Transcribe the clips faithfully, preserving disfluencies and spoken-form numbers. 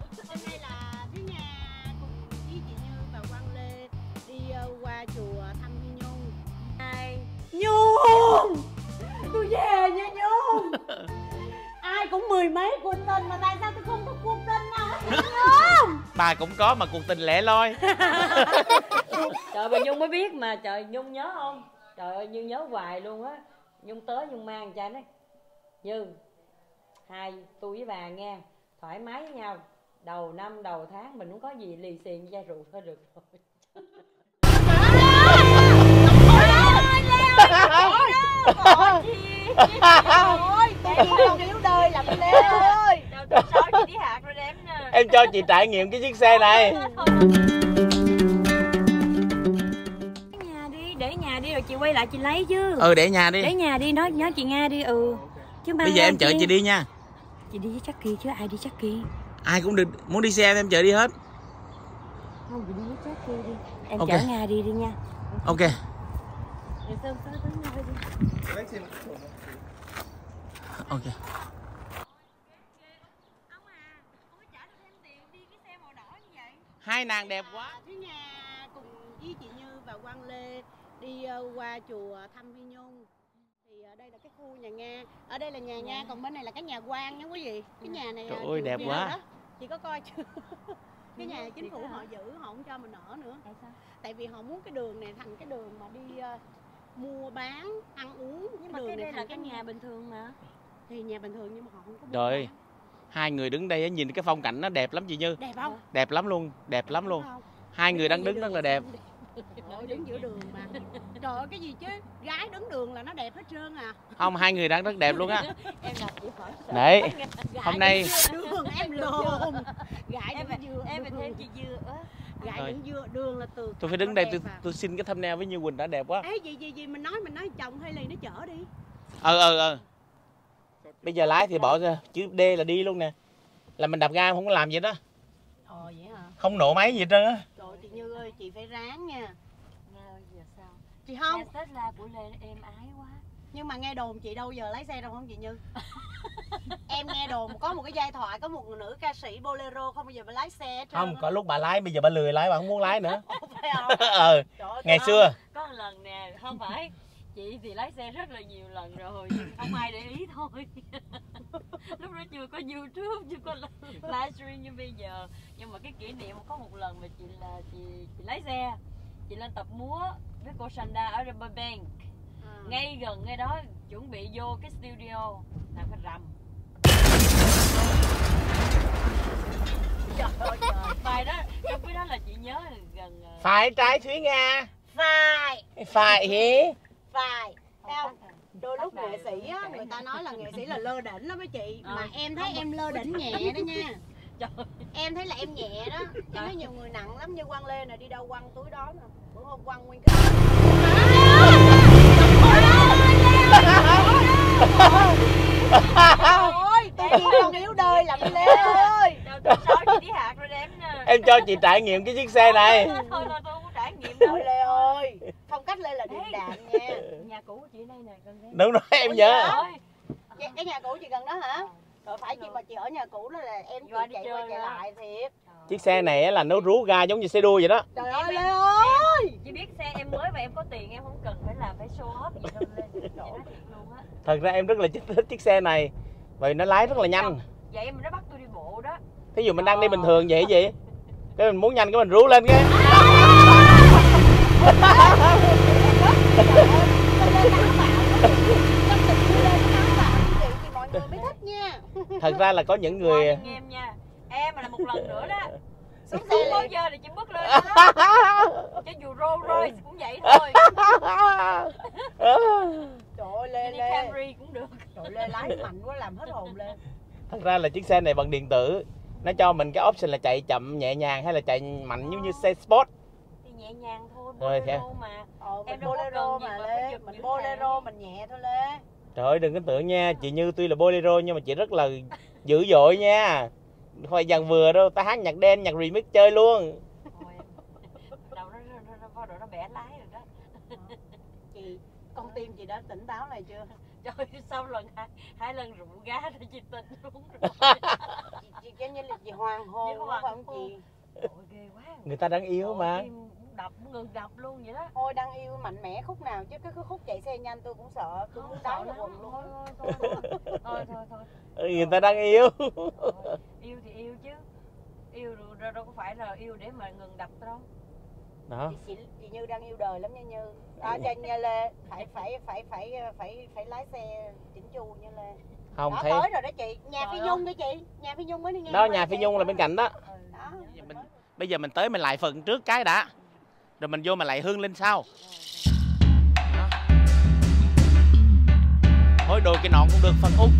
Hôm nay là Thúy Nga cùng với chị Như và Quang Lê đi uh, qua chùa thăm Phi Nhung. Ai? Nhung! Tôi về nha Nhung! Ai cũng mười mấy cuộc tình mà tại sao tôi không có cuộc tình nào hết Nhung? Bà cũng có mà cuộc tình lẻ loi. Trời, bà Nhung mới biết mà. Trời, Nhung nhớ không? Trời ơi, Như nhớ hoài luôn á. Nhung tới Nhung mang cha nói Như, hai tôi với bà nghe thoải mái với nhau, đầu năm đầu tháng mình không có gì lì xì với chai rượu thôi được rồi. Ôi, tôi không yếu đời làm Lê ơi. Đâu sáu chị đi hạt rồi đếm nè. Em cho chị trải nghiệm cái chiếc xe này. Nhà đi, để nhà đi rồi chị quay lại chị lấy chứ. Ừ, để nhà đi. Để nhà đi, nói nhớ chị Nga đi. Ừ chứ bây giờ em chở chị đi nha. Chị đi với Chucky chứ ai đi Chucky? Ai cũng được, muốn đi xe em chở đi hết. Không, chị đi với Chucky đi. Em Ok. chở Nga đi đi nha. Ok. Ok. Hai nàng đẹp quá. Thúy Nga cùng với chị Như và Quang Lê đi uh, qua chùa thăm Phi Nhung. Thì ở đây là cái khu nhà Nga, ở đây là nhà Nga, còn bên này là cái nhà Quang nha quý vị. Cái nhà này Trời uh, ơi, đẹp quá. đó. Chị có coi chưa? Cái nhà chính phủ họ giữ, họ không cho mình ở nữa. Tại sao? Tại vì họ muốn cái đường này thành cái đường mà đi uh, mua bán, ăn uống. Nhưng mà đường cái này đây là thành cái nhà bình thường mà. Thì nhà bình thường nhưng mà họ không có buôn Trời ơi, bán. hai người đứng đây nhìn cái phong cảnh nó đẹp lắm chị Như. Đẹp không? Đẹp lắm luôn, đẹp lắm luôn. Không? Hai người đang đứng rất là đẹp. Trời ơi, đứng giữa đường mà. Trời ơi, cái gì chứ, gái đứng đường là nó đẹp hết trơn à. Không, hai người đang rất đẹp luôn á. Em gặp chị hỏi sợ. Đấy, Gái hôm nay đứng đường em lồn. Gái Em đứng dừa. em phải thêm chị Dưa á. Gái Thôi. đứng dừa đường là từ. tôi phải đứng đây tôi, tôi xin cái thumbnail với Như Quỳnh đã đẹp quá. Ê, gì gì gì mình nói mình nói chồng hay liền nó chở đi. Ờ ờ ờ. Bây giờ lái thì bỏ ra chữ D là đi luôn nè. Là mình đạp ga không có làm gì đó. Ồ vậy hả? Không nổ máy gì hết trơn á. Trời chị Như ơi, chị phải ráng nha. Nghe ơi, giờ sao? Chị không? Nghe Tesla của Lê êm ái quá. Nhưng mà nghe đồn chị đâu giờ lái xe đâu không chị Như? Em nghe đồn có một cái giai thoại có một người nữ ca sĩ bolero không bao giờ bà lái xe hết trơn Không, á. có lúc bà lái bây giờ bà lười lái, bà không muốn lái nữa. Phải không? Ờ, Trời ơi, ngày không. xưa. Có một lần nè, không phải chị thì lái xe rất là nhiều lần rồi nhưng không ai để ý thôi. Lúc đó chưa có YouTube, chưa có livestream như bây giờ. Nhưng mà cái kỷ niệm có một lần mà chị là chị, chị lái xe, chị lên tập múa với cô Sanda ở Riverbank. À. Ngay gần ngay đó chuẩn bị vô cái studio làm cái rầm. Trời ơi trời, bài đó, trong cái đó là chị nhớ là gần Phải trái Thúy Nga. Phải. Phải hỉ. Phải. Không? Đôi lúc nghệ sĩ á, người ta nói là nghệ sĩ là lơ đỉnh lắm với chị. Mà Ờ. em thấy em lơ đỉnh nhẹ đó nha. Trời. Em thấy là em nhẹ đó. Em thấy nhiều người nặng lắm như Quang Lê nè, đi đâu quăng túi đó nè. Bữa hôm quăng nguyên cái ôi, tôi chỉ không yếu đời làm Lê ơi. Đâu tôi sáu chị đi hạt rồi đếm nè. Em cho chị trải nghiệm cái chiếc xe này. Thôi thôi tôi không có trải nghiệm đâu. Ôi Lê ơi, phong cách Lê là điềm đạm nha. Nhà cũ của chị đây nè, gần đây. Đúng rồi, em nhớ. Ôi, Cái- Cái nhà cũ chị gần đó hả? Rồi phải chị mà chị ở nhà cũ đó là em chị Qua đi chạy chơi qua chạy đó. lại thiệt. Chiếc xe này á là nó rú ga giống như xe đua vậy đó. Trời ơi Lê ơi. chị biết xe em mới và em có tiền em không cần phải làm phải show off gì đâu lên. Chị nói thiệt luôn á. Thật ra em rất là thích chiếc xe này. Vì nó lái rất là nhanh. Vậy mà nó bắt tôi đi bộ đó. Thí dụ mình đang đi bình thường vậy gì? Cái mình muốn nhanh cái mình rú lên cái. Mọi người mới thích nha. Thật ra là có những người Anh em nha. Em mà là một lần nữa đó. Xuống xe xuống bao liền. giờ thì chị bước lên đó. Cho dù Rolls Royce cũng vậy thôi. Trời ơi Lê Đi Lê. Camry cũng được. Trời ơi, Lê lái mạnh quá làm hết hồn lên. Thật ra là chiếc xe này bằng điện tử. Nó cho mình cái option là chạy chậm nhẹ nhàng hay là chạy mạnh giống như xe sport. Thì nhẹ nhàng thôi, Rồi, bolero thế. mà. Ờ, mình Em đâu có bolero cần gì mà mà phải Lê, giật mình dữ bolero vậy. mình nhẹ thôi Lê. Trời ơi đừng có tưởng nha, chị Như tuy là bolero nhưng mà chị rất là dữ dội nha. Thôi dàn vừa đâu, ta hát nhạc đen, nhạc remix chơi luôn. Thôi em. Đầu nó nó nó nó nó bẻ lái rồi đó. Chị, con tim chị đã tỉnh táo này chưa? Trời, sau lần hai, hai lần rượu gá rồi chị tình luôn rồi. Chị, chị giống như là chị hoàng hôn Chị đúng hoàng không hôn. chị? Ôi ghê quá. Người ta đang yêu Ôi, mà. tim đập ngừng đập luôn vậy đó. Thôi đang yêu mạnh mẽ khúc nào chứ cái khúc chạy xe nhanh tôi cũng sợ, tôi muốn đá vào quần luôn. Thôi thôi thôi thôi thôi thôi. Ừ, người ta đang yêu. Thôi, yêu thì yêu chứ. Yêu rồi đâu, đâu có phải là yêu để mà ngừng đập đâu. Đó. Chị, chị, chị Như đang yêu đời lắm nha Như. À, cho Như Lê phải phải phải phải phải phải lái xe chỉnh chu Như Lê. Không Đó, thấy. tới rồi đó chị, nhà Trời Phi ơi. Nhung đó chị, nhà Phi Nhung mới đi nghe. Đó, nhà Phi Nhung là bên cạnh đó. Ừ. Đó. Mình, bây giờ mình tới mình lại phần trước cái đã. Rồi mình vô mà lại hương lên sau. Đó. Thôi đồ cái nọn cũng được phần út.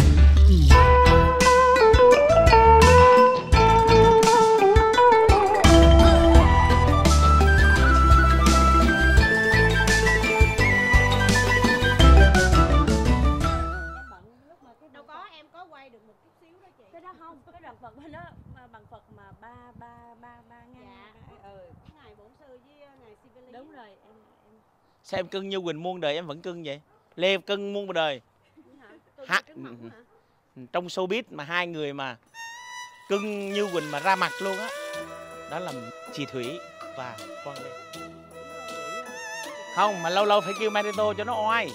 Đâu có, em có quay được một chút xíu đó chị. Cái đó không, cái đoạn Phật bên đó mà bằng Phật mà ba ba ba ba ngang. Dạ. Ừ. Ngày bổn sư với ngày Sibeli. Đúng rồi, em em Sao em cưng như Quỳnh muôn đời em vẫn cưng vậy? Lê cưng muôn đời. Ha, trong showbiz mà hai người mà cưng như Quỳnh mà ra mặt luôn á. Đó là chị Thủy và Quang Lê. Không, mà lâu lâu phải kêu Marito cho nó oai.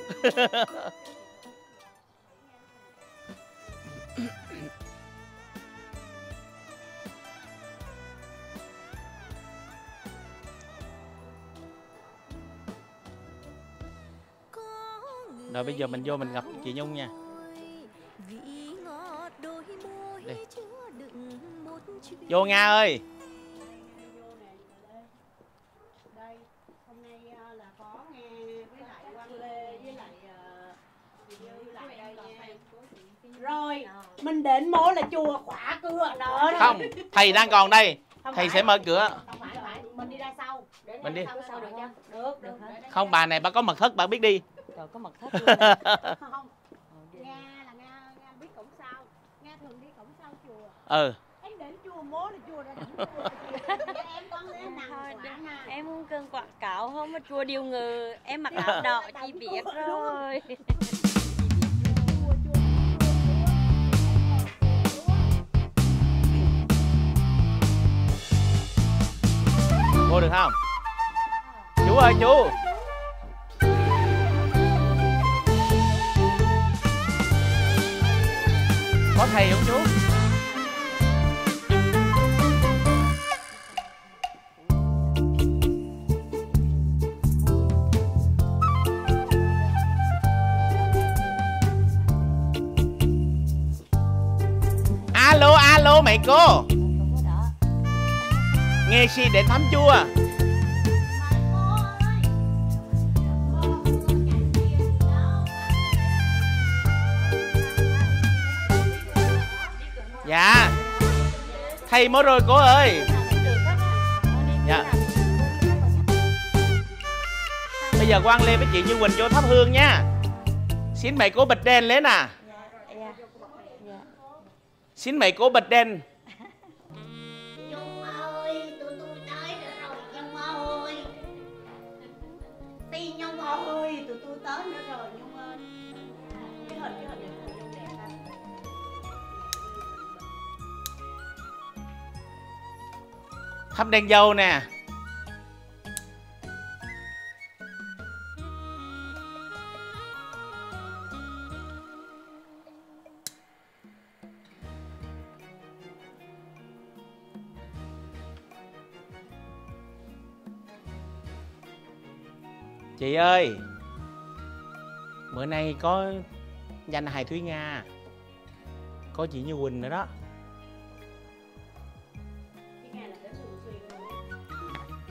Rồi bây giờ mình vô mình gặp chị Nhung nha. Đi. Vô Nga ơi. Đây, hôm nay là có nghe với lại Quang Lê với lại chị Như lại đây nha. Rồi, mình định mua là chùa khóa cửa nữa. Không, thầy đang còn đây. Không Thầy phải. sẽ mở cửa. Không phải, phải, mình đi ra sau. Để Mình đi. Sau, sau được không? Được, được. Không, bà này bà có mật thất bà biết đi. trời có mật thất luôn. Đó. Không. Nga là Nga, Nga biết cổng sau. Nga thường đi cổng sau chùa. Ừ. Em đến chùa mố là chùa ra đỉnh chùa. Dạ, em con lên nằm Thôi, quả mà. em không cần quảng cáo không mà chùa điều ngự em mặc áo đỏ chị biết rồi. Vô được không? Chú ơi chú. Có thầy không chú? Alo alo mày cô. Nghe si để thắm chua. Dạ. Thầy mới rồi cô ơi. Dạ. Bây giờ Quang Lê với chị Như Quỳnh vô thắp hương nha. Xin mày cô bịch đèn lên à. Xin mày cô bịch đèn. Nhung ơi, tụi tôi tới nữa rồi Nhung ơi. Ti Nhung ơi, tụi tôi tới nữa rồi Nhung ơi. Cái hình cái hình này của Nhung đẹp ha. Thắp đèn dầu nè. Chị ơi, bữa nay có danh hài Thúy Nga, có chị Như Quỳnh nữa đó. Cái ngày là đến thường xuyên luôn.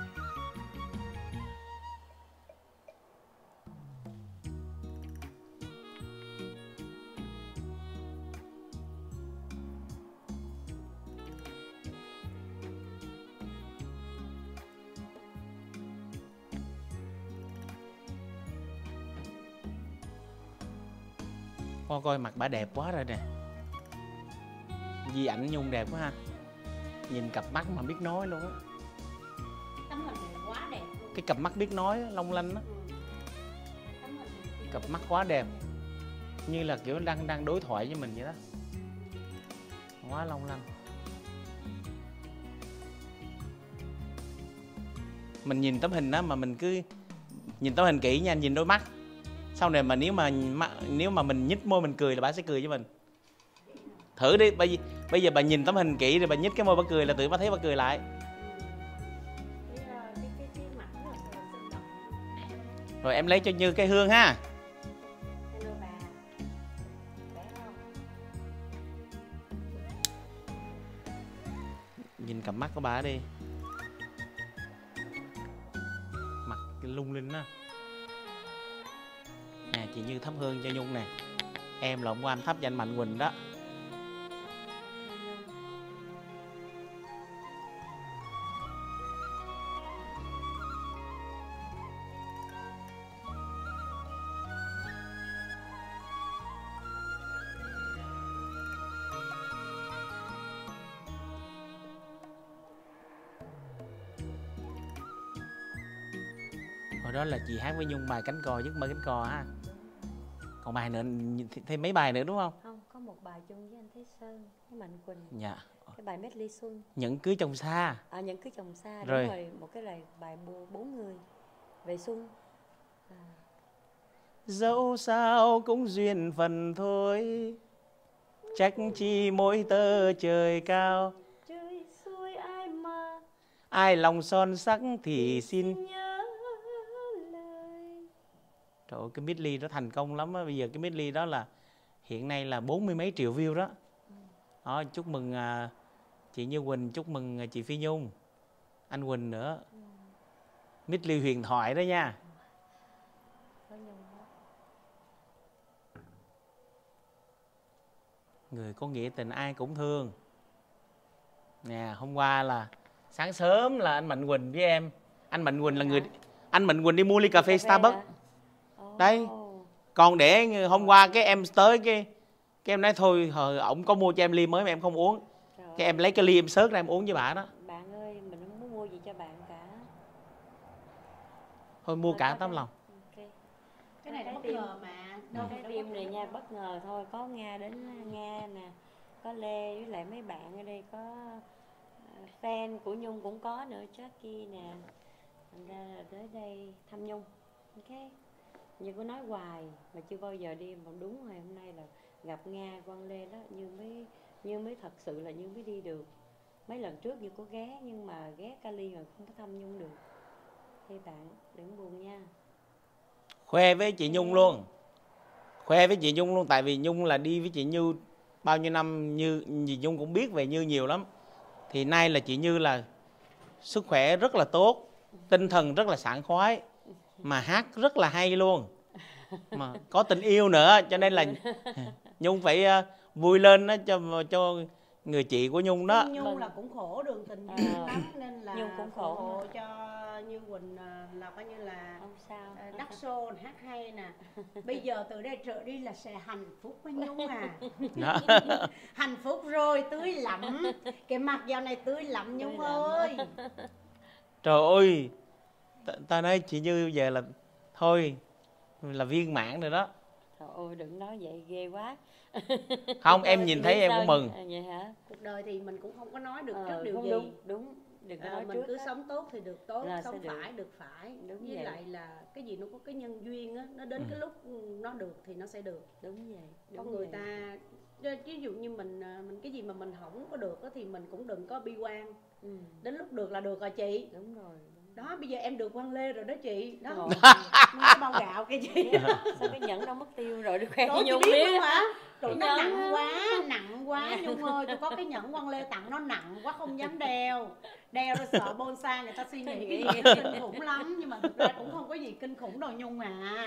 Con coi mặt bà đẹp quá rồi nè. Di ảnh Nhung đẹp quá ha. Nhìn cặp mắt mà biết nói luôn á. Tấm hình này quá đẹp luôn. Cái cặp mắt biết nói long lanh á. Ừ. Tấm hình này Cặp mắt quá đẹp. như là kiểu đang đang đối thoại với mình vậy đó, quá long lanh. Mình nhìn tấm hình đó mà mình cứ nhìn tấm hình kỹ nha, nhìn đôi mắt. Sau này mà nếu mà nếu mà mình nhích môi mình cười là bà sẽ cười với mình. Thử đi, bây, bây giờ bà nhìn tấm hình kỹ rồi bà nhích cái môi bà cười là tự bà thấy bà cười lại. Rồi em lấy cho Như cái hương ha. Nhìn cặp mắt của bà đi, mặt lung linh á. Nè chị Như thắp hương cho Nhung nè. Em là hôm qua anh thắp cho anh Mạnh Quỳnh đó. Hồi đó là chị hát với Nhung bài Cánh Cò Giấc Mơ Cánh Cò ha. Còn bài nữa, thêm mấy bài nữa đúng không? Không, có một bài chung với anh Thế Sơn, với Mạnh Quỳnh. Dạ. Cái bài Medley Xuân. Những cưới chồng xa. À, những cưới chồng xa, đúng rồi. rồi. Một cái bài, bài bốn người về xuân. À. Dẫu sao cũng duyên phần thôi, trách chi mỗi tơ trời cao. Trời xuôi ai mà ai lòng son sắc thì xin nhớ lời. Trời ơi, cái medley đó thành công lắm á. Bây giờ cái medley đó là hiện nay là bốn mươi mấy triệu view đó. Đó, chúc mừng à, chị Như Quỳnh, chúc mừng à, chị Phi Nhung, anh Quỳnh nữa. Medley huyền thoại đó nha. Người có nghĩa tình ai cũng thương. Nè, hôm qua là sáng sớm là anh Mạnh Quỳnh với em. Anh Mạnh Quỳnh là người anh Mạnh Quỳnh đi mua ly cà phê Starbucks. Đấy. Còn để hôm qua cái em tới cái cái em nói thôi, hồi ổng có mua cho em ly mới mà em không uống. Cái em lấy cái ly em xớt ra em uống với bà đó. Bạn ơi, mình không muốn mua gì cho bạn cả. Thôi mua cả tấm lòng. Okay. Cái này bất ngờ mà. Đâu cái phim này nha, bất ngờ thôi. Có Nga đến Nga nè, có Lê với lại mấy bạn ở đây, có fan của Nhung cũng có nữa, Jackie nè. Thành ra là tới đây thăm Nhung. Ok. Như có nói hoài mà chưa bao giờ đi, mà đúng ngày hôm nay là gặp Nga, Quang Lê đó, Như mới Như mới thật sự là Như mới đi được. Mấy lần trước Như có ghé nhưng mà ghé Cali mà không có thăm Nhung được. Thì bạn đừng buồn nha. Khoe với chị Nhung luôn. Khoe với chị Nhung luôn, tại vì Nhung là đi với chị Như bao nhiêu năm, Như gì Nhung cũng biết về Như nhiều lắm. Thì nay là chị Như là sức khỏe rất là tốt, tinh thần rất là sảng khoái, mà hát rất là hay luôn, mà có tình yêu nữa, cho nên là Nhung phải uh, vui lên đó cho cho người chị của Nhung đó. Nhung là cũng khổ đường tình duyên à, lắm nên là Nhung cũng khổ hộ cho Như Quỳnh là coi như là không sao, đắt show hát hay nè. Bây giờ từ đây trở đi là sẽ hạnh phúc với Nhung à. Hạnh phúc rồi, tươi lắm. Cái mặt dạo này tươi lắm Nhung ơi. Trời ơi, ta, ta nói chị Như giờ là thôi là viên mãn rồi đó. Trời ơi đừng nói vậy, ghê quá. Không, em nhìn thấy em cũng mừng. À, vậy hả? Cuộc đời thì mình cũng không có nói được ờ, trước điều không gì. Đúng, đúng. Đừng có À, nói mình trước cứ đó. sống tốt thì được tốt, Là sống được. phải được phải. Đúng với vậy. lại là cái gì nó có cái nhân duyên á, nó đến Ừ. cái lúc nó được thì nó sẽ được. Đúng vậy. Đúng Con người vậy. ta ví dụ như mình mình cái gì mà mình không có được á thì mình cũng đừng có bi quan. Ừ. Đến lúc được là được rồi chị. Đúng rồi. Đúng. Đó bây giờ em được Quang Lê rồi đó chị. Đó. Rồi. Cái bao gạo kia chị. Sao cái nhẫn đâu mất tiêu rồi, được khoe Trời với chị Nhung biết biết. luôn hả? Trời nó Nhẫn nặng á. quá, nặng quá Nhung ơi, tôi có cái nhẫn Quang Lê tặng nó nặng quá không dám đeo. Đeo rồi sợ bonsai người ta suy nghĩ cái gì kinh khủng lắm, nhưng mà thực ra cũng không có gì kinh khủng đâu Nhung à.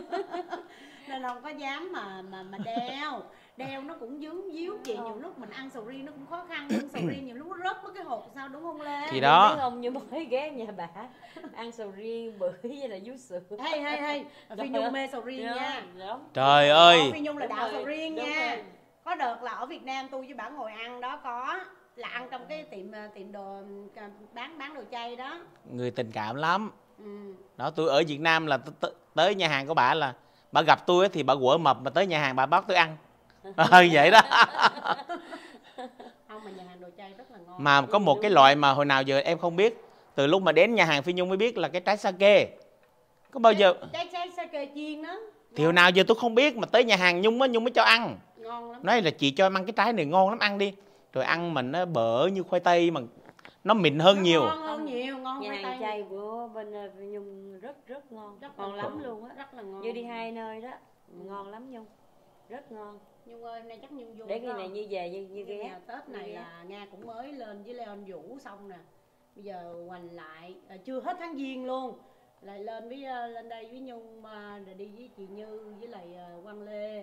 Nên là không có dám mà mà mà đeo. Đeo nó cũng dướng díu chị, nhiều lúc mình ăn sầu riêng nó cũng khó khăn, nhưng sầu riêng nhiều lúc nó rớt mất cái hột sao đúng không Lê? Thì đó. Biết không, như mới ghé nhà bà ăn sầu riêng bưởi với là vú sữa. Hay hay hay, Phi Nhung mê sầu riêng nha. Đúng. Trời ơi. Phi Nhung là Đúng đạo rồi, sầu riêng đúng nha. rồi. Có đợt là ở Việt Nam tôi với bà ngồi ăn đó, có là ăn trong cái tiệm tiệm đồ bán bán đồ chay đó. Người tình cảm lắm. Ừ. Đó, tôi ở Việt Nam là t- t- tới nhà hàng của bà là bà gặp tôi á thì bà quở mập mà tới nhà hàng bà bắt tôi ăn. Ờ, vậy đó. Không, mà nhà hàng đồ chay rất là ngon. Mà có một cái loại mà hồi nào giờ em không biết, từ lúc mà đến nhà hàng Phi Nhung mới biết là cái trái sake. Có bao giờ trái trái sake chiên đó. thì hồi nào giờ tôi không biết, mà tới nhà hàng Nhung á, Nhung mới cho ăn. Ngon lắm. Nói là chị cho em ăn cái trái này ngon lắm, ăn đi. Rồi ăn mình nó bở như khoai tây mà nó mịn hơn Nó nhiều. Ngon hơn nhiều, ngon Nhà khoai hàng tây. chay của bên uh, Phi Nhung rất rất ngon, Rất ngon là lắm ngon. luôn á. Rất là ngon. Như đi hai nơi đó, ngon lắm Nhung, rất ngon. Nhung ơi, hôm nay chắc Nhung vô. Để khi này như về như như cái ghé. nhà Tết này là Nga cũng mới lên với Leon Vũ xong nè. Bây giờ hoành lại à, chưa hết tháng Giêng luôn. Lại lên với uh, lên đây với Nhung uh, rồi đi với chị Như với lại uh, Quang Lê.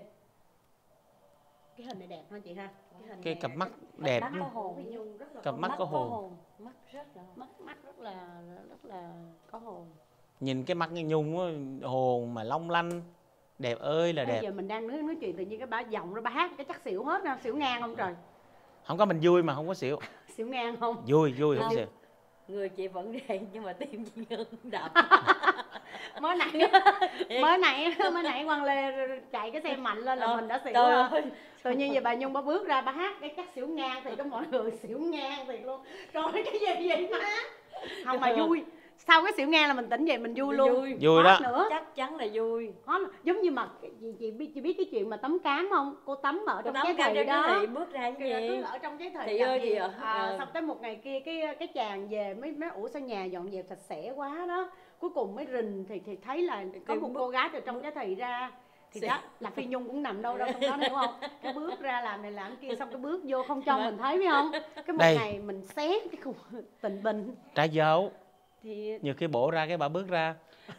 Cái hình này đẹp ha chị ha. Cái, hình Cái này cặp mắt Mắt đẹp. mắt có hồn, với Nhung rất là Cặp có mắt có hồn. mắt rất là mắt mắt rất là rất là có hồn. Nhìn cái mắt cái Nhung á, hồn mà long lanh, đẹp ơi là Bây đẹp. giờ mình đang nói nói chuyện tự nhiên cái bà giọng rồi bà hát cái chắc xỉu hết nè, xỉu ngang không trời? Không có mình vui mà không có xỉu. Xỉu ngang không? Vui vui không Không. xỉu. người chị vẫn vậy nhưng mà tim chị ngưng đập. mới nãy mới nãy mới nãy Quang Lê chạy cái xe mạnh lên là Ờ, mình đã xỉu trời rồi. ơi. Tự nhiên giờ bà Nhung bà bước ra bà hát cái chắc xỉu ngang thì có mọi người xỉu ngang thì luôn. Trời ơi, cái gì vậy má? Không mà vui. Sau cái xỉu ngang là mình tỉnh dậy mình vui luôn. Vui. Vui đó. Hot nữa. Chắc chắn là vui. Hot, giống như mà chị, chị biết chị biết cái chuyện mà tắm cám không? Cô tắm ở Cô trong tắm cái cam thị trên đó. cái thị bước ra Cái cái gì? cứ ở trong cái thời Thị làm ơi gì? chị ạ. À, Ờ. xong tới một ngày kia cái cái chàng về mới nói ủa sao nhà dọn dẹp sạch sẽ quá đó, cuối cùng mới rình thì thì thấy là có Cái một bước- cô gái từ trong cái thị ra thì Xì. đó là Phi Nhung cũng nằm đâu đâu trong đó, hiểu không? Cái bước ra làm này làm kia xong cái bước vô không cho mình thấy, phải không? Cái một Đây. ngày mình xé cái khung tình bình Trái dấu. thì Nhiều khi bổ ra cái bà bước ra.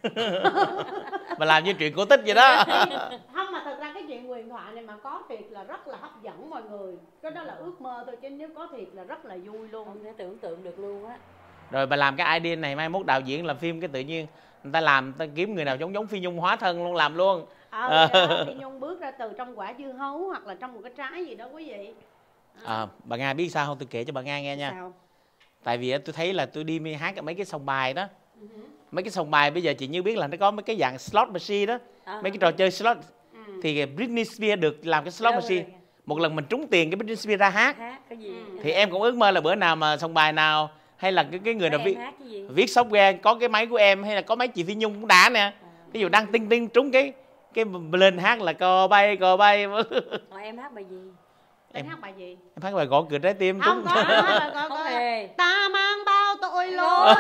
Bà làm như chuyện cổ tích vậy đó. không, mà thật ra cái chuyện huyền thoại này mà có thiệt là rất là hấp dẫn mọi người. Cái đó là ước mơ thôi chứ nếu có thiệt là rất là vui luôn. Không thể tưởng tượng được luôn á. Rồi bà làm cái idea này mai mốt đạo diễn làm phim cái tự nhiên người ta làm, người ta kiếm người nào giống giống Phi Nhung hóa thân luôn làm luôn. Ờ, dạ, Phi Nhung bước ra từ trong quả dưa hấu hoặc là trong một cái trái gì đó quý vị. À, bà Nga biết sao không, tôi kể cho bà Nga nghe nha. Sao? Tại vì á, tôi thấy là tôi đi mi- hát ở mấy cái sòng bài đó. Ừ. Mấy cái sòng bài bây giờ chị Như biết là nó có mấy cái dạng slot machine đó. À, Mấy cái trò chơi slot. Ừ. Thì Britney Spears được làm cái slot Đâu machine. rồi? Một lần mình trúng tiền cái Britney Spears ra hát. Hát cái gì? Ừ. Thì em cũng ước mơ là bữa nào mà sòng bài nào hay là cái, cái người nào Em viết hát cái gì? viết software có cái máy của em hay là có máy chị Phi Nhung cũng đã nè. Ví dụ đăng tinh tinh trúng cái cái lên hát là cò bay cò bay. Rồi em hát bài gì? Em Em- hát bài gì? Em hát bài gõ cửa trái tim Không trúng. có, có, có, Không có. hề. Ta mang bao tội lỗi.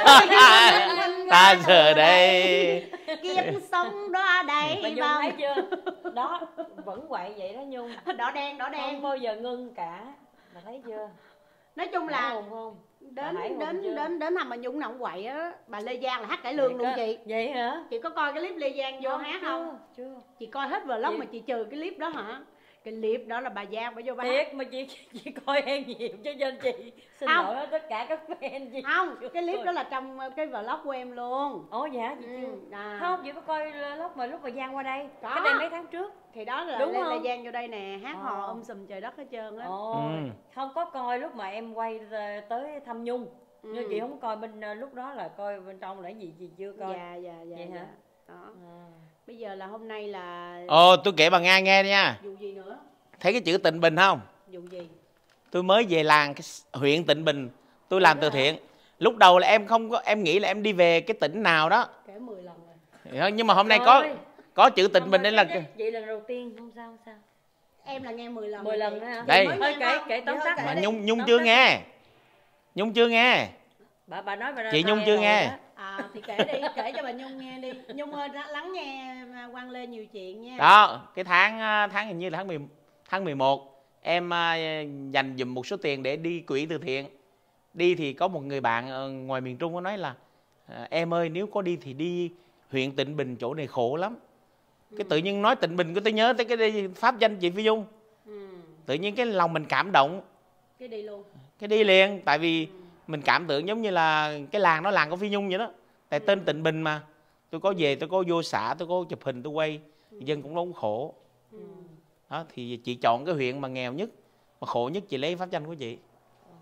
Ta giờ đây. Kiếp sống đó đầy Bà Nhung bao. thấy chưa? Đó, vẫn quậy vậy đó Nhung. Đỏ đen, đỏ Không đen. bao giờ ngưng cả. Bà thấy chưa? Nói chung Hải là hồn không? đến Hải hồn đến chưa? đến đến thằng mà Nhung nào cũng quậy á, bà Lê Giang là hát cải lương luôn chị. Vậy hả? Chị có coi cái clip Lê Giang vô Không, hát chưa, không? Chưa. Chị coi hết vlog Chị- mà chị trừ cái clip đó hả? Cái clip đó là bà Giang bà vô bà hát. Thiệt mà chị chị coi em nhiều chứ trên chị xin Không. lỗi tất cả các fan chị. Không, cái clip đó là trong cái vlog của em luôn. Ồ dạ chị chưa? Ừ, à. Không, chị có coi lúc mà lúc mà Giang qua đây. Có. Cách đây mấy tháng trước. Thì đó là Đúng Lê, Lê không? Giang vô đây nè, hát hò Ờ. um sùm trời đất hết trơn á. Ồ, Ừ. không có coi lúc mà em quay ra- tới thăm Nhung. Ừ. Nhưng chị không coi bên ờ, lúc đó là coi bên trong là cái gì chị chưa coi. Dạ dạ dạ. Vậy dạ. hả? Đó. À. Bây giờ là hôm nay là Ồ, tôi kể bà Nga nghe nha. vụ gì nữa? Thấy cái chữ Tịnh Bình không? Vụ gì? Tôi mới về làng cái s- huyện Tịnh Bình, tôi làm từ thiện. Lúc đầu là em không có, em nghĩ là em đi về cái tỉnh nào đó. Kể mười lần rồi. Nhưng mà hôm nay có Rồi. có chữ Tịnh Không, Bình mà đây là cái- Vậy lần đầu tiên không sao không sao. Em là nghe mười lần. Mười rồi lần chị. nữa hả? Đây. Mới Thôi nghe kể không? kể tóm Dạ, tắt kể mà đi. Nhung Nhung Tóm chưa tắt. nghe. Nhung chưa nghe. Bà bà nói bà Chị sao Nhung em chưa rồi nghe. đó. À thì kể đi, kể cho bà Nhung nghe đi. Nhung ơi lắng- lắng nghe Quang Lê nhiều chuyện nha. Đó, cái tháng à, tháng hình như là tháng mười, tháng mười một em à, dành dùm một số tiền để đi quỹ từ thiện. Đi thì có một người bạn ở ngoài miền Trung có nói là à, em ơi nếu có đi thì đi huyện Tịnh Bình, chỗ này khổ lắm. Cái tự nhiên nói Tịnh Bình cái tôi nhớ tới cái đi- pháp danh chị Phi Nhung. Ừ. Tự nhiên cái lòng mình cảm động, Cái đi luôn. cái đi liền. Tại vì Ừ. mình cảm tưởng giống như là cái làng đó làng của Phi Nhung vậy đó. Tại tên Tịnh Bình mà. Tôi có về, tôi có vô xã, tôi có chụp hình, tôi quay. Dân cũng đau khổ. Ừ. Đó, thì chị chọn cái huyện mà nghèo nhất, mà khổ nhất, chị lấy pháp danh của chị.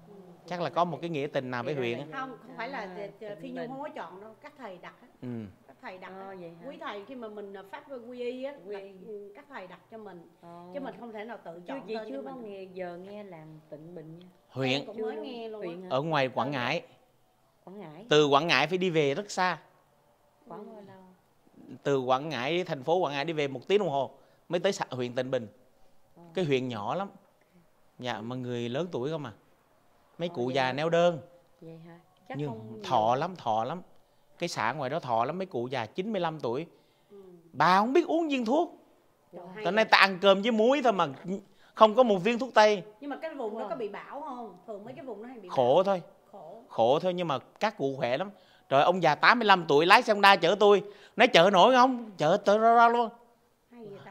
Chắc là có một cái nghĩa tình nào với Huyền á. Không, không phải là Phi Nhung không có chọn đâu, các thầy đặt á. Ừ. Các thầy đặt Ờ, á. vậy hả? Quý thầy khi mà mình phát quy y á, Quy là y. các thầy đặt cho mình. Ờ. Chứ mình không thể nào tự Chưa chọn chị tên chưa cho bao mình. nghe giờ nghe làm Tịnh Bình nha. Huyện Em cũng mới nghe luôn Huyện á. hả? ở ngoài Quảng Ngãi. Quảng Ngãi. Từ Quảng Ngãi phải đi về rất xa. Quảng bao lâu? Từ Quảng Ngãi, thành phố Quảng Ngãi đi về một tiếng đồng hồ mới tới xã huyện Tịnh Bình. Ờ. Cái huyện nhỏ lắm. Dạ, mà người lớn tuổi không à. Mấy Ờ, cụ vậy già hả? neo đơn. Vậy hả? Chắc Nhưng không thọ nhiều. lắm, thọ lắm. Cái xã ngoài đó thọ lắm, mấy cụ già chín mươi lăm tuổi. Ừ. Bà không biết uống viên thuốc. Trời, hay Tới vậy. nay ta ăn cơm với muối thôi mà không có một viên thuốc tây. Nhưng mà cái vùng đó Wow. có bị bão không? Thường mấy cái vùng đó hay bị bão. Khổ thôi. Khổ. Khổ thôi nhưng mà các cụ khỏe lắm. Rồi ông già tám mươi lăm tuổi lái xe Honda chở tôi. Nói chở nổi không? Chở tới ra, ra luôn. Hay vậy ta.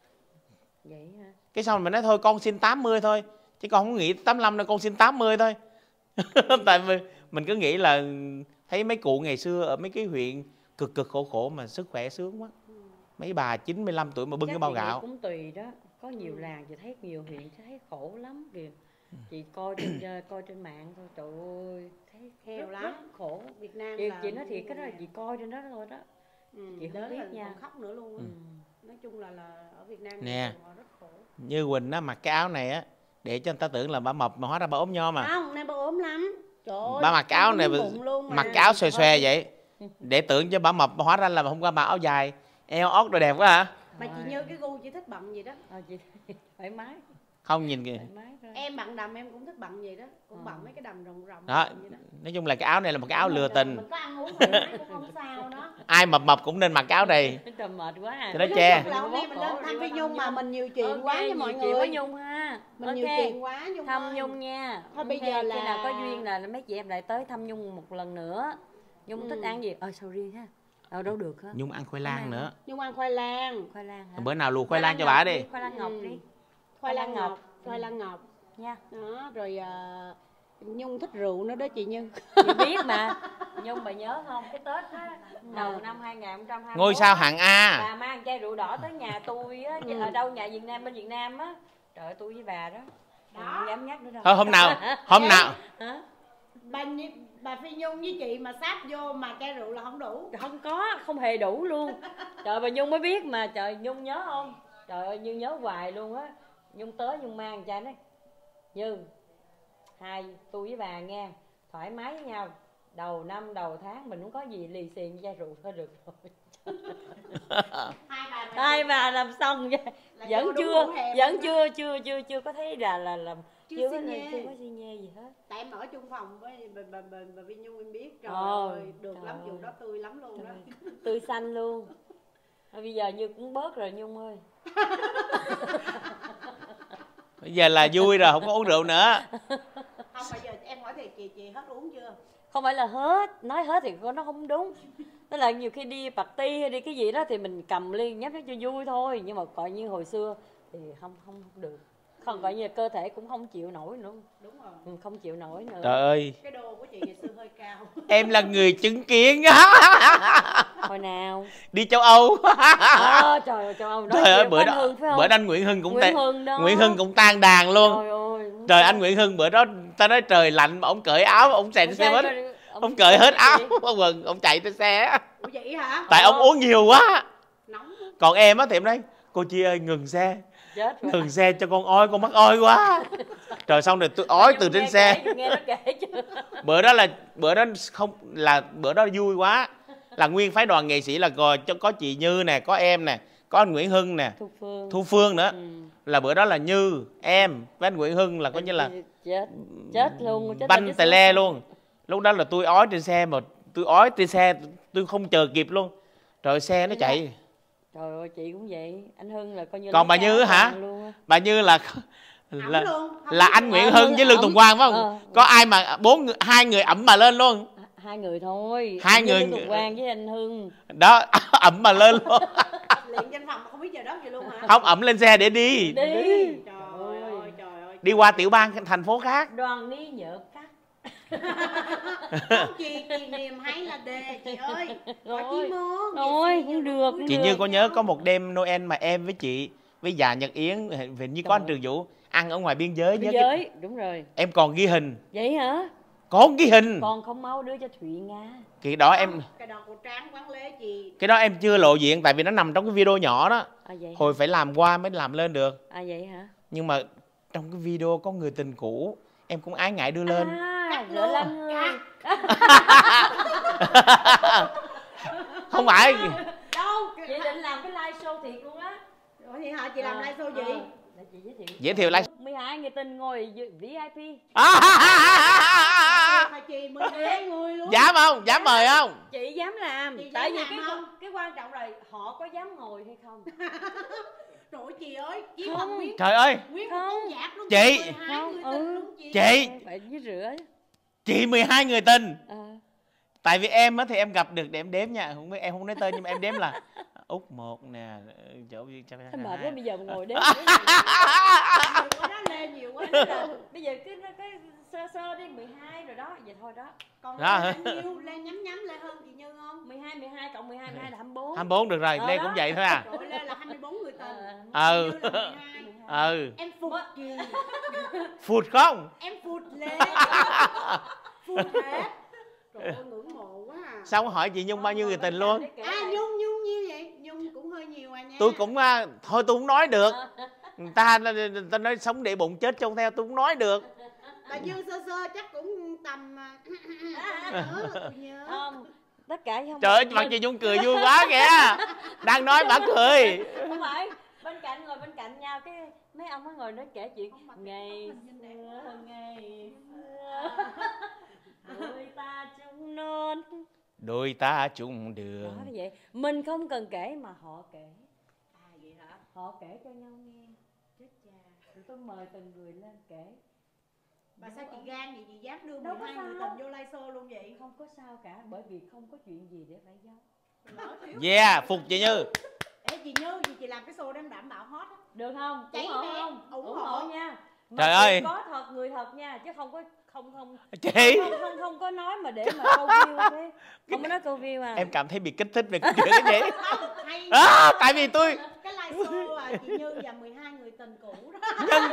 Vậy hả? Cái xong mình nói thôi con xin tám mươi thôi. Chứ con không nghĩ tám mươi lăm đâu, con xin tám mươi thôi. Tại vì mình cứ nghĩ là thấy mấy cụ ngày xưa ở mấy cái huyện cực cực khổ khổ mà sức khỏe sướng quá. Mấy bà chín mươi lăm tuổi mà bưng Chắc cái bao chị nghĩ gạo. cũng tùy đó. Có nhiều làng chị thấy nhiều huyện chị thấy khổ lắm kìa. Chị coi trên ờ, coi trên mạng thôi, trời ơi, thấy Nghèo rất, lắm. rất khổ. Việt Nam Chị, là chị nói thiệt cái đó là nghèo. chị coi trên đó thôi đó. Ừ, chị không đến biết là nha. còn khóc nữa luôn á. Ừ. Nói chung là là ở Việt Nam Nè. họ rất khổ. Như Quỳnh á mặc cái áo này á để cho người ta tưởng là bà mập mà hóa ra bà ốm nho mà. Không, nay bà ốm lắm. Trời ơi. Bà mặc cái áo này có bụng luôn mà. mặc cái áo xòe xòe vậy để tưởng cho bà mập mà hóa ra là hôm qua bà áo dài eo ốc rồi đẹp quá hả? Mà chị như cái gu chị thích bận gì đó. Ờ, chị thoải mái, Không nhìn kìa. thoải mái thôi. Em bận đầm em cũng thích bận gì đó. Cũng Ờ. bận mấy cái đầm rồng rồng Đó, vậy đó. nói chung là cái áo này là một cái áo Mình, lừa ờ, tình. Mình có ăn uống thoải mái cũng không sao đó. Ai mập mập cũng nên mặc cái áo này. Trời mệt quá à. Cho nó Nói che. chung là hôm nay mình lên thăm Phi Nhung mà mình nhiều chuyện Ok, quá với nhiều mọi chuyện người. với Nhung ha. Mình Ok. nhiều chuyện quá Nhung Thăm ơi. Nhung nha. Thôi bây Ok, giờ khi là- nào có duyên là mấy chị em lại tới thăm Nhung một lần nữa. Nhung Ừ. thích ăn gì? Ờ sao riêng ha. Ờ đâu được hả? Nhung ăn khoai Không lang ăn. nữa. Nhung ăn khoai lang. Khoai lang hả? Bữa nào luộc khoai Khoai lang lang cho bà ngọc đi. đi. Khoai lang ngọc Ừ. đi Khoai lang ngọc. Ừ. Khoai lang ngọc. nha. Đó, rồi à, Nhung thích rượu nữa đó chị Như. Chị biết mà. Nhung bà nhớ không? Cái Tết á, đầu năm hai nghìn không trăm hai mươi mốt Ngôi sao hạng A. bà mang chai rượu đỏ tới nhà tôi á, Ừ. ở đâu nhà Việt Nam bên Việt Nam á. Trời ơi, tôi với bà đó. Bà không dám nhắc nữa đâu. Thôi hôm nào, hôm nào Hả? Bà, Như, bà Phi Nhung với chị mà sáp vô mà chai rượu là không đủ. Không có, không hề đủ luôn. Trời bà Nhung mới biết mà, trời Nhung nhớ không? Trời ơi Như nhớ hoài luôn á. Nhung tới Nhung mang chai nói Như, hai tôi với bà nghe thoải mái với nhau, đầu năm đầu tháng mình không có gì lì xì với chai rượu thôi được rồi. Hai bà Hai bà làm xong là vẫn vô đúng chưa hủ hẹn vẫn đó. chưa chưa chưa chưa có thấy là là làm Chưa chưa có xin nhê. chưa có xin nhê gì hết. Tại em ở chung phòng với bà, bà, bà, bà Phi Nhung em biết. Trời Ờ, ơi, được trời lắm, ơi. rượu đó tươi lắm luôn đó. Trời, tươi xanh luôn. Thôi bây giờ Như cũng bớt rồi Nhung ơi. bây giờ là vui rồi, không có uống rượu nữa. Không, bây giờ em hỏi thiệt chị, chị hết uống chưa? Không phải là hết, nói hết thì nó không đúng. Tức là nhiều khi đi party hay đi cái gì đó thì mình cầm ly nhấp nó cho vui thôi, nhưng mà coi như hồi xưa thì không không, không được. Không, coi như cơ thể cũng không chịu nổi nữa. Đúng rồi. Ừ, không chịu nổi nữa. Trời ơi, Cái đồ của chị ngày xưa hơi cao. em là người chứng kiến. Hồi nào? Đi châu Âu. À, trời ơi, trời ơi, nói Trời ơi, chuyện bữa của anh đó, Hưng phải không? bữa đó anh Nguyễn Hưng cũng Nguyễn tan, Hưng đó. Nguyễn Hưng cũng tan đàn luôn. Trời ơi. Trời, anh Nguyễn Hưng bữa đó ta nói trời lạnh mà ông cởi áo, ông chạy trên xe hết. Ông cởi hết áo, quần, ông chạy trên xe. Ủa vậy hả? Tại ông uống nhiều quá. Nóng quá. Còn em á thì em nói cô Chi ơi ngừng xe, Chết rồi. ngừng xe cho con ói, con mắc ói quá. Rồi xong rồi tôi ói từ trên xe. Nghe nó kể chứ. Bữa đó là bữa đó không là bữa đó vui quá, là nguyên phái đoàn nghệ sĩ là có, có chị Như nè, có em nè, có anh Nguyễn Hưng nè, Thu Phương. Thu Phương nữa. Ừ. Là bữa đó là Như, em với anh Nguyễn Hưng là coi như là chết chết luôn, chết banh là tè le luôn. Lúc đó là tôi ói trên xe mà tôi ói trên xe tôi không chờ kịp luôn. Rồi xe nó chạy. Trời ơi chị cũng vậy, anh Hưng là coi như Còn bà Như hả? Bà Như là là, Ẩm luôn. Không là biết anh được. Nguyễn Ờ, Hưng với Lương ẩm. Tùng Quang phải không? Ờ. Có ai mà bốn người, hai người ẩm mà lên luôn. Hai người thôi. Hai Anh với người- Lương Tùng Quang với anh Hưng. Đó, ẩm mà lên luôn. Luyện danh phòng mà không biết giờ đất gì luôn hả? Không, ẩm lên xe để đi. Đi. Trời ơi, trời ơi. Đi qua tiểu bang thành phố khác. Đoàn ni nhợ cắt. Không, chị, chị niềm hay là đề chị ơi. Có Rồi. chi mơ. Rồi, cũng được. cũng Chị được. Như có nhớ có một đêm Noel mà em với chị với già Nhật Yến, hình như có anh Trường Vũ ăn ở ngoài biên giới. Biên nhớ giới, cái... đúng rồi. Em còn ghi hình. Vậy hả? Còn ghi hình. Còn không mau đưa cho Thụy Nga. Cái đó em cái đó của Trang Quán Lê chị. Cái đó em chưa lộ diện tại vì nó nằm trong cái video nhỏ đó. À, vậy hồi hả? phải làm qua mới làm lên được. À vậy hả? Nhưng mà trong cái video có người tình cũ, em cũng ái ngại đưa lên. À, Lửa Lan Hương. Không phải. Đâu? Chị định làm cái live show thiệt luôn á. Ủa vậy hả? Chị làm À, live show gì? à, để chị giới thiệu. Giới thiệu live. mười hai người tình ngồi vê i pê. Phải chị mười hai người luôn. Dám không? Dám mời không? Chị dám làm. Chị dám Tại vì làm cái không? cái quan trọng là họ có dám ngồi hay không. Trời ơi, chị ơi, chị Không. không nguyên Trời ơi, nguyên Không. một con giáp luôn. Chị. mười hai Không, người ừ. tình luôn chị. Chị. Phải với rửa. chị mười hai người tình. À. Tại vì em á thì em gặp được để em đếm nha, không biết em không nói tên nhưng mà em đếm là Úc một nè, chỗ Thế mệt quá bây giờ mà ngồi đếm. Nhiều quá đó, lên nhiều quá đó. Bây giờ cứ cái sơ sơ đi mười hai rồi đó, vậy thôi đó. Còn Đó Lê hả? bao nhiêu? Lê nhắm nhắm Lê hơn chị Như không? mười hai mười hai cộng mười hai mười hai là hai mươi bốn. hai mươi bốn được rồi, Ờ, Lê đó. cũng vậy thôi à. Trời ơi, Lê là hai mươi bốn người tình. Ờ. Ừ. Như là mười hai. Ừ. Em phục chị. Phụt không? Em phụt Lê. Phụt hết. Trời ơi, ngưỡng mộ quá à. Xong hỏi chị Nhung bao nhiêu người tình luôn. À, Nhung, Nhung nhiêu vậy? Nhung cũng hơi nhiều à nha. Tôi cũng à, thôi tôi không nói được. Người ta, người ta nói sống để bụng chết trông theo tôi không nói được. Bà Như sơ sơ chắc cũng tầm nhớ, tôi nhớ. Không, tất cả không. Trời ơi, mặt chị Nhung cười vui quá kìa. Đang nói bà cười. Không phải, bên cạnh ngồi bên cạnh nhau cái mấy ông mới ngồi nói kể chuyện ngày xưa ngày xưa đôi ta chung non. Đôi ta chung đường. Đó vậy. Mình không cần kể mà họ kể. À vậy hả? Họ kể cho nhau nghe. Chết cha. Tụi tôi mời từng người lên kể. Bà sao chị gan vậy? Chị dám đưa Đâu mười hai có người sao. tình vô live show luôn vậy? Không có sao cả, bởi vì không có chuyện gì để phải giấu. Lỡ thiếu. Yeah, phục chị Như. Ê chị Như, chị, chị làm cái show đó em đảm bảo hot á. Được không? Cháy ủng hộ nè, không? ủng ủng hộ. hộ nha. Mà Trời chị ơi. có thật người thật nha, chứ không có không không Chị. không không, không có nói mà để mà câu view thế. Không có nói câu view à. Em cảm thấy bị kích thích về cái chuyện đó chị. Không, hay. À, tại vì tôi Cái live show à, chị Như và mười hai người tình cũ đó. nhân,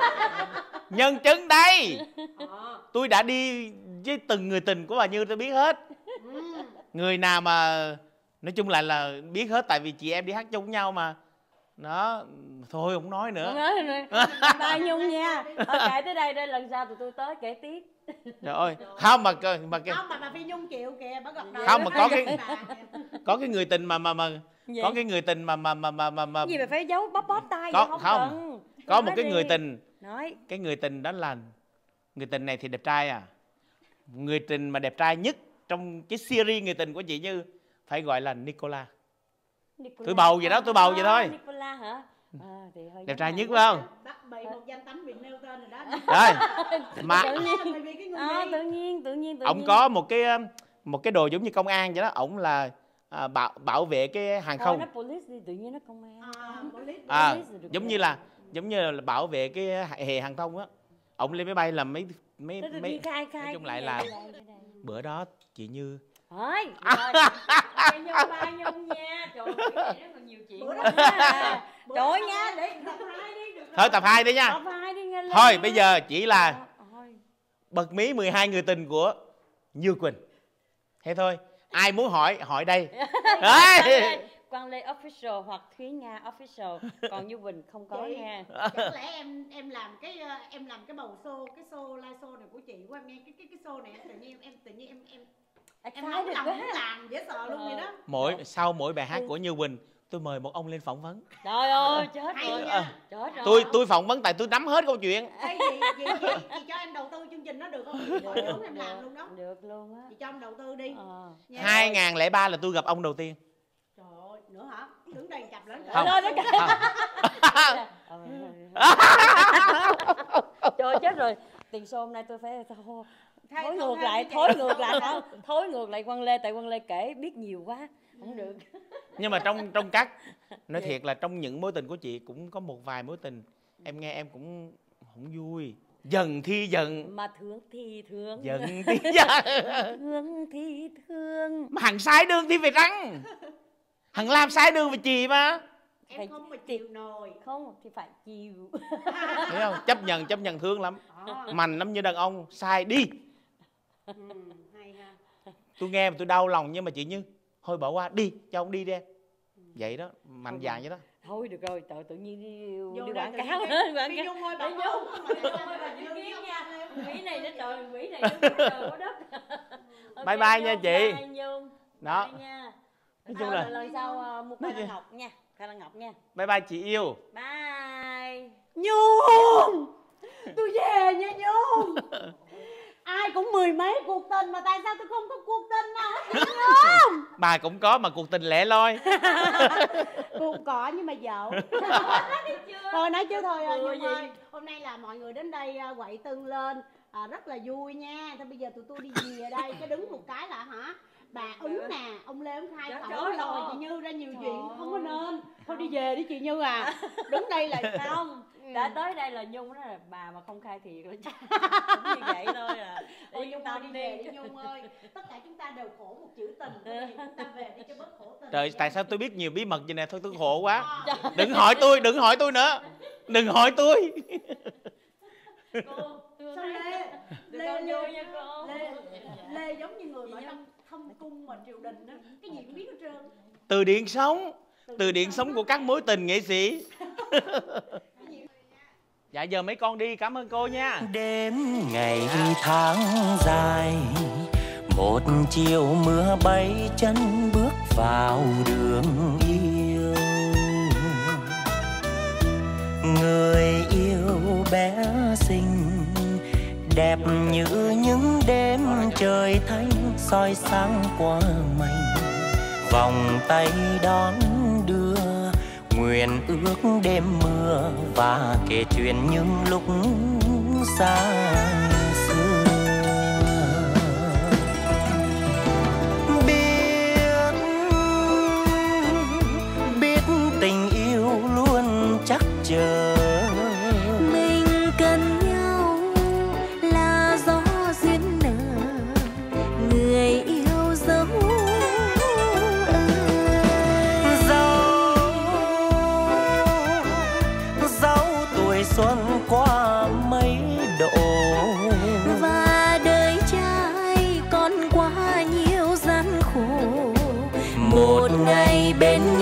nhân chứng đây. Ờ. Tôi đã đi với từng người tình của bà Như tôi biết hết. Ừ. Người nào mà nói chung lại là biết hết tại vì chị em đi hát chung với nhau mà. Đó, thôi không nói nữa. Không nói nữa. Ba Nhung nha. Thôi kể tới đây, đây lần sau tụi tôi tới kể tiếp. Trời ơi, không mà mà cái Không mà bà Phi Nhung chịu kìa, bà gặp đời. Không, mà có cái- Bà kìa. có cái người tình mà mà mà Vậy? có cái người tình mà mà mà mà mà, mà Cái gì mà phải giấu bóp bóp tay Có- vậy? Không, không. cần. có Nói một cái đi. người tình, Nói. cái người tình đó là người tình này thì đẹp trai à. Người tình mà đẹp trai nhất trong cái series người tình của chị Như phải gọi là Nicola. Nicola. Tôi bầu vậy đó, tôi bầu vậy thôi. À, Nicola hả? À, thì hơi Đẹp giống trai này nhất quá. phải không? Bắt bị một danh tánh bị nêu tên rồi đó. Rồi. Mà Tự nhiên. Bởi vì cái người À, này. tự nhiên, tự nhiên, tự ông nhiên. có một cái um, một cái đồ giống như công an vậy đó, ổng là à, bảo bảo vệ cái hàng Thôi không. nó police đi, tự nhiên nó công an. À, police. À, police rồi được giống rồi. như là giống như là bảo vệ cái hệ hàng không á. Ổng lên máy bay làm mấy mấy Tự mấy nhiên khai khai. nói chung cái lại này, là cái này, cái này. bữa đó chị Như Thôi, rồi. Ba Nhung, ba Nhung nha. Trời ơi, cái này rất là nhiều chuyện. Bữa đó- đó. Bữa Trời ơi đó- nha, để tập hai đi được rồi. thôi tập hai đi nha. Tập hai đi nghe lên. Thôi bây giờ chỉ là Thôi. bật mí mười hai người tình của Như Quỳnh. Thế thôi. Ai muốn hỏi hỏi đây. Đấy. Quang Lê official hoặc Thúy Nga official, còn Như Quỳnh không có Chị, nha. chẳng lẽ em em làm cái ờ, em làm cái bầu show, cái show live show này của chị của em nghe cái cái cái show này tự nhiên em, em tự nhiên em em em Excited nóng lòng quá. muốn làm dễ sợ luôn vậy đó. Mỗi sau mỗi bài hát của Như Quỳnh tôi mời một ông lên phỏng vấn. Trời ơi, chết Hay rồi. nha. Chết rồi. Tôi tôi phỏng vấn tại tôi nắm hết câu chuyện. Ê, chị, chị, chị, chị cho em đầu tư chương trình đó được không? Chị gọi vốn em làm luôn đó. Được luôn á. Chị cho em đầu tư đi. Ờ. Nha. hai nghìn lẻ ba là tôi gặp ông đầu tiên. Trời ơi, nữa hả? Đứng đây chập lớn Không. Lên nó cả. Trời ơi, chết rồi. Tiền show hôm nay tôi phải thôi, Thay- thối không ngược thay lại, cái thối chị. ngược lại không? Thối ngược lại Quang Lê, tại Quang Lê kể biết nhiều quá, không được. Nhưng mà trong trong các nói thiệt là trong những mối tình của chị cũng có một vài mối tình em nghe em cũng không vui. Dần thi dần, Mà thương thì thương, dần thi dần. thương thì thương. Mà hằng sai đường thì phải răng, hằng làm sai đường phải chị mà. Em phải, không mà thì, chịu nổi. không thì phải chịu. Thấy không? Chấp nhận, chấp nhận thương lắm. Mạnh lắm như đàn ông. Sai đi. Ừ, hay ha. Tôi nghe mà tôi đau lòng, nhưng mà chị Như thôi bỏ qua đi, cho ông đi đi em. Vậy đó, mạnh dạn vậy đó. Thôi được rồi, tự tự nhiên đi, Vô đi đây quảng tự cáo nhiên hết, cái- quảng Phi cáo. Nhung ơi, bà Phi có Nhung, uống Phi mà Nhung bà ơi, bà Phi chứng Nhung kiến vô nha. em. Quỷ này nó trời, quỷ này nó trời có đất. Ok, Bye bye nha Nhung, chị. bye Nhung. Đó. Bye nha. Nói Sau chung là- lần- lần sau uh, mua Nói Khai gì? Lan Ngọc nha, Khai Lan Ngọc nha. Bye bye chị yêu. Bye. Nhung, tôi về nha Nhung. Ai cũng mười mấy cuộc tình mà tại sao tôi không có cuộc tình nào hết vậy Nhung? Bà cũng có mà cuộc tình lẻ loi. Cũng có nhưng mà dẫu. Thôi nói chứ thôi Vừa Nhung gì? ơi, hôm nay là mọi người đến đây à, quậy tưng lên à, rất là vui nha. Thôi bây giờ tụi tôi đi về ở đây, cái đứng một cái là hả? Bà ứng nè, ông Lê ông khai Trời khẩu trời rồi, ơi. chị Như ra nhiều Trời chuyện không có ơi. nên. Thôi đi về đi chị Như à. Đứng đây là Không, Ừ. đã tới đây là Nhung đó là bà mà không khai thiệt là chắc cũng như vậy thôi à. Ôi Đi Nhung tâm ơi đi về đi. đi Nhung ơi. Tất cả chúng ta đều khổ một chữ tình. Thôi thì chúng ta về đi cho bớt khổ tình. Trời, tại sao tôi biết nhiều bí mật vậy nè, thôi tôi khổ quá. À, Đừng hỏi tôi, đừng hỏi tôi nữa. Đừng hỏi tôi. Cô, tôi sao thấy- Lê? Được Lê con Lê vui nha cô. Lê Lê giống như người mà trong thâm cung mà triều đình đó. Cái gì cũng biết hết trơn. Từ điển sống. Từ điển sống của các mối tình nghệ sĩ. Dạ giờ mấy con đi, cảm ơn cô nha. Đêm ngày tháng dài, một chiều mưa bay chân bước vào đường yêu. Người yêu bé xinh, đẹp như những đêm trời thanh soi sáng qua mây. Vòng tay đón đưa, nguyện ước đêm mưa và kể chuyện những lúc xa xưa. Biết, biết tình yêu luôn chắc chờ. Mình cần nhau là gió duyên nở, người yêu dấu Dẫu, dẫu tuổi xuân qua mấy độ, và đời trai còn quá nhiều gian khổ. một ngày bên